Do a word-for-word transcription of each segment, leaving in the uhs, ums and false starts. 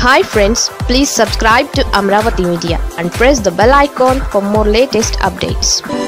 Hi friends, please subscribe to Amaravathi Media and press the bell icon for more latest updates.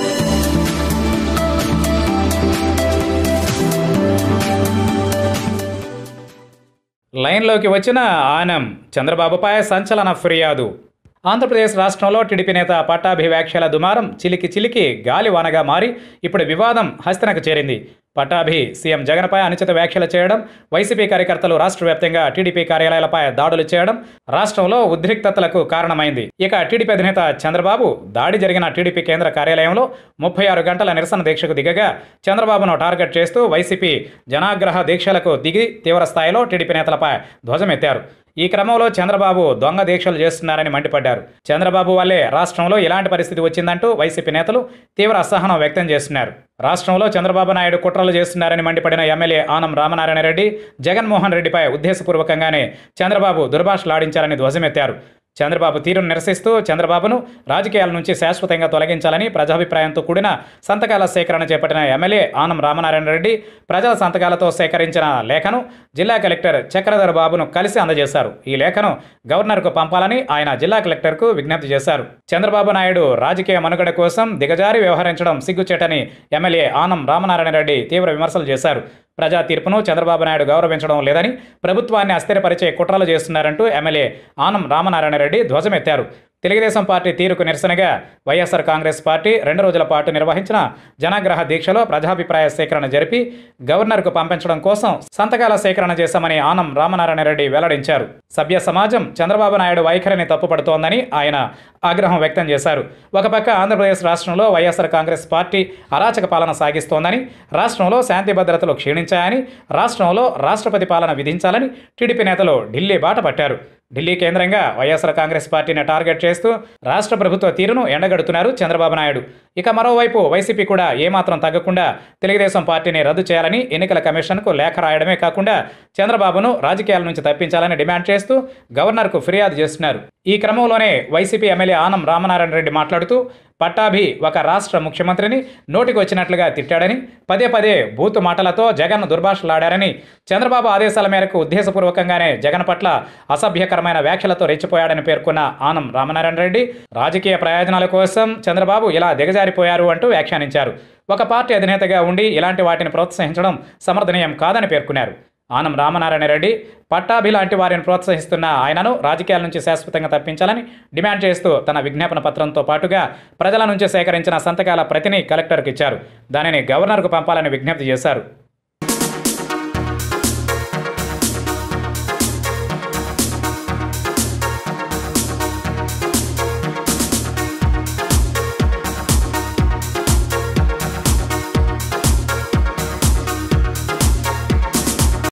లైన్లోకి వచ్చిన ఆనం చంద్రబాబుపై సంచలన ఫిర్యాదు. ఆంధ్రప్రదేశ్ రాష్ట్రంలో టీడీపీ నేత పట్టాభి వ్యాఖ్యల దుమారం చిలికి చిలికి గాలివానగా మారి ఇప్పుడు వివాదం హస్తినకు చేరింది. పట్టాభి సీఎం జగన్పై అనుచిత వ్యాఖ్యలు చేయడం, వైసీపీ కార్యకర్తలు రాష్ట్ర వ్యాప్తంగా టీడీపీ కార్యాలయాలపై దాడులు చేయడం రాష్ట్రంలో ఉద్రిక్తతలకు కారణమైంది. ఇక టీడీపీ అధినేత చంద్రబాబు దాడి జరిగిన టీడీపీ కేంద్ర కార్యాలయంలో ముప్పై ఆరు గంటల నిరసన దీక్షకు దిగగా చంద్రబాబును టార్గెట్ చేస్తూ వైసీపీ జనాగ్రహ దీక్షలకు దిగి తీవ్ర స్థాయిలో టీడీపీ నేతలపై ధ్వజమెత్తారు. ఈ క్రమంలో చంద్రబాబు దొంగ దీక్షలు చేస్తున్నారని మండిపడ్డారు. చంద్రబాబు వల్లే రాష్ట్రంలో ఇలాంటి పరిస్థితి వచ్చిందంటూ వైసీపీ నేతలు తీవ్ర అసహనం వ్యక్తం చేస్తున్నారు. రాష్ట్రంలో చంద్రబాబు నాయుడు కుట్రలు చేస్తున్నారని మండిపడిన ఎమ్మెల్యే ఆనం రామనారాయణ రెడ్డి జగన్మోహన్ రెడ్డిపై ఉద్దేశపూర్వకంగానే చంద్రబాబు దుర్భాషలాడించారని ధ్వజమెత్తారు. చంద్రబాబు తీరును నిరసిస్తూ చంద్రబాబును రాజకీయాల నుంచి శాశ్వతంగా తొలగించాలని ప్రజాభిప్రాయంతో కూడిన సంతకాల సేకరణ చేపట్టిన ఎమ్మెల్యే ఆనం రామనారాయణ రెడ్డి ప్రజల సంతకాలతో సేకరించిన లేఖను జిల్లా కలెక్టర్ చక్రధర్ బాబును కలిసి అందజేశారు. ఈ లేఖను గవర్నర్కు పంపాలని ఆయన జిల్లా కలెక్టర్కు విజ్ఞప్తి చేశారు. చంద్రబాబు నాయుడు రాజకీయ మనుగడ కోసం దిగజారి వ్యవహరించడం సిగ్గుచేటని ఎమ్మెల్యే ఆనం రామనారాయణ రెడ్డి తీవ్ర విమర్శలు చేశారు. ప్రజా తీర్పును చంద్రబాబు నాయుడు గౌరవించడం లేదని, ప్రభుత్వాన్ని అస్థిరపరిచే కుట్రలు చేస్తున్నారంటూ ఎమ్మెల్యే ఆనం రామనారాయణ రెడ్డి ధ్వజమెత్తారు. తెలుగుదేశం పార్టీ తీరుకు నిరసనగా వైఎస్ఆర్ కాంగ్రెస్ పార్టీ రెండు రోజుల పాటు నిర్వహించిన జనాగ్రహ దీక్షలో ప్రజాభిప్రాయ సేకరణ జరిపి గవర్నర్కు పంపించడం కోసం సంతకాల సేకరణ చేశామని ఆనం రామనారాయణ రెడ్డి వెల్లడించారు. సభ్య సమాజం చంద్రబాబు నాయుడు వైఖరిని తప్పుపడుతోందని ఆయన ఆగ్రహం వ్యక్తం చేశారు. ఒక పక్క ఆంధ్రప్రదేశ్ రాష్ట్రంలో వైఎస్ఆర్ కాంగ్రెస్ పార్టీ అరాచక పాలన సాగిస్తోందని, రాష్ట్రంలో శాంతి భద్రతలు క్షీణించాయని, రాష్ట్రంలో రాష్ట్రపతి పాలన విధించాలని టీడీపీ నేతలు ఢిల్లీ బాట పట్టారు. ఢిల్లీ కేంద్రంగా వైఎస్ఆర్ కాంగ్రెస్ పార్టీని టార్గెట్ చేస్తూ రాష్ట్ర ప్రభుత్వ తీరును ఎండగడుతున్నారు చంద్రబాబు నాయుడు. ఇక మరోవైపు వైసీపీ కూడా ఏమాత్రం తగ్గకుండా తెలుగుదేశం పార్టీని రద్దు చేయాలని ఎన్నికల కమిషన్కు లేఖ రాయడమే కాకుండా చంద్రబాబును రాజకీయాల నుంచి తప్పించాలని డిమాండ్ చేస్తూ గవర్నర్కు ఫిర్యాదు చేస్తున్నారు. ఈ క్రమంలోనే వైసీపీ ఎమ్మెల్యే ఆనం రామనారాయణ రెడ్డి మాట్లాడుతూ పట్టాభి ఒక రాష్ట్ర ముఖ్యమంత్రిని నోటికి వచ్చినట్లుగా తిట్టాడని, పదే పదే బూతు మాటలతో జగన్ దుర్భాషలాడారని, చంద్రబాబు ఆదేశాల మేరకు ఉద్దేశపూర్వకంగానే జగన్ పట్ల అసభ్యకరమైన వ్యాఖ్యలతో రెచ్చిపోయాడని పేర్కొన్న ఆనం రామనారాయణ రెడ్డి రాజకీయ ప్రయోజనాల కోసం చంద్రబాబు ఇలా దిగజారిపోయారు అంటూ వ్యాఖ్యానించారు. ఒక పార్టీ అధినేతగా ఉండి ఇలాంటి వాటిని ప్రోత్సహించడం సమర్థనీయం కాదని పేర్కొన్నారు. ఆనం రామనారాయణ రెడ్డి పట్టాభి లాంటి వారిని ప్రోత్సహిస్తున్న ఆయనను రాజకీయాల నుంచి శాశ్వతంగా తప్పించాలని డిమాండ్ చేస్తూ తన విజ్ఞాపన పత్రంతో పాటుగా ప్రజల నుంచి సేకరించిన సంతకాల ప్రతిని కలెక్టర్కి ఇచ్చారు. దానిని గవర్నర్కు పంపాలని విజ్ఞప్తి చేశారు.